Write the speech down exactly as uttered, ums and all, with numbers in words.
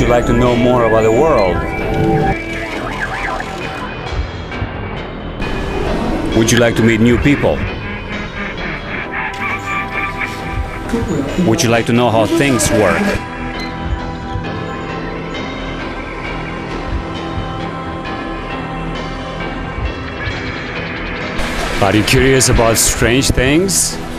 you like to know more about the world? Would you like to meet new people? Would you like to know how things work? Are you curious about strange things?